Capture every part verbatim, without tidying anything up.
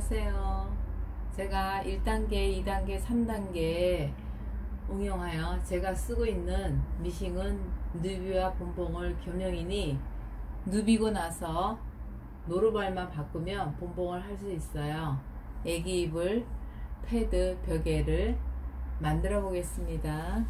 안녕하세요. 제가 일 단계, 이 단계, 삼 단계 응용하여 제가 쓰고 있는 미싱은 누비와 본봉을 겸용이니 누비고 나서 노루발만 바꾸면 본봉을 할 수 있어요. 애기 이불, 패드, 벽에를 만들어 보겠습니다.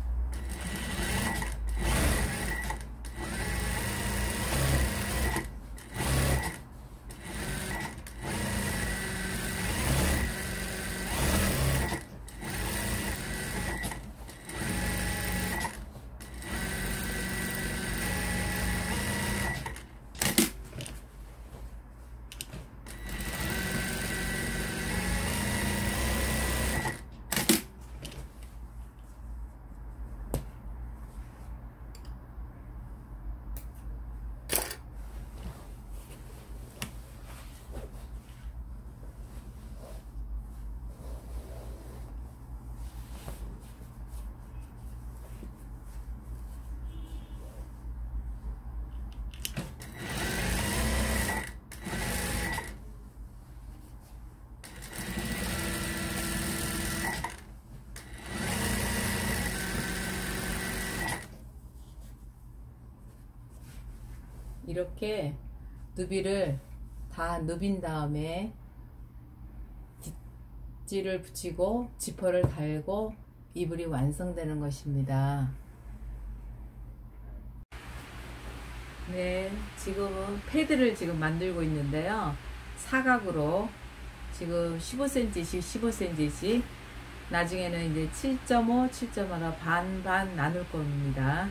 이렇게 누비를 다 누빈 다음에 뒷지를 붙이고 지퍼를 달고 이불이 완성되는 것입니다. 네, 지금은 패드를 지금 만들고 있는데요. 사각으로 지금 십오 센티미터씩 십오 센티미터씩 나중에는 이제 칠 점 오, 칠 점 오로 반반 나눌 겁니다.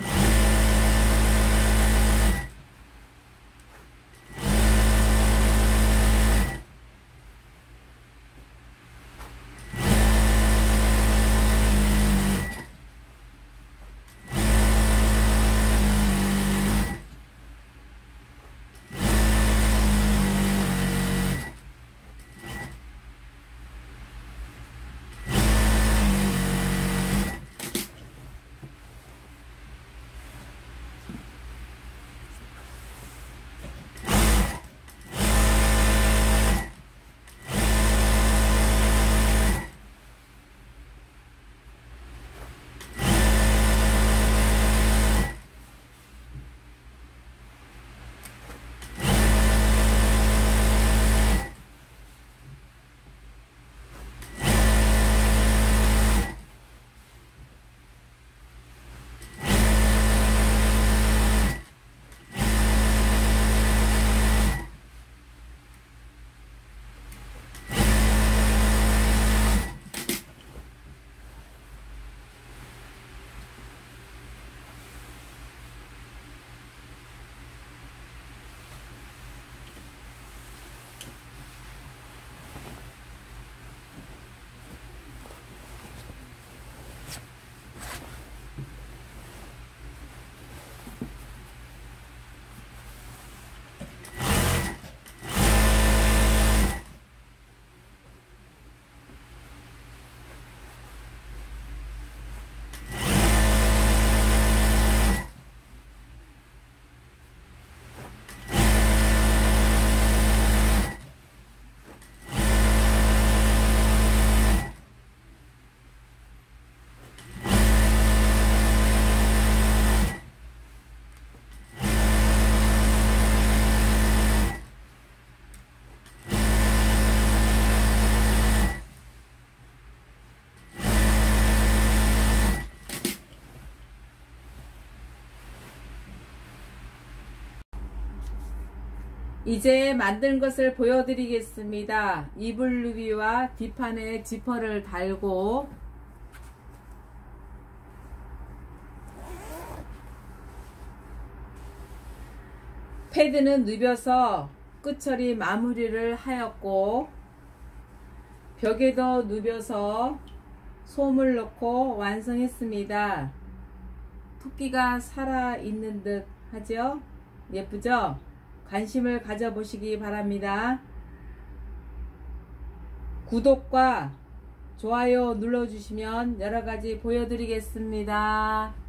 이제 만든 것을 보여드리겠습니다. 이불 누비와 뒷판에 지퍼를 달고 패드는 누벼서 끝처리 마무리를 하였고 벽에도 누벼서 솜을 넣고 완성했습니다. 토끼가 살아있는 듯 하죠? 예쁘죠? 관심을 가져보시기 바랍니다. 구독과 좋아요 눌러주시면 여러가지 보여드리겠습니다.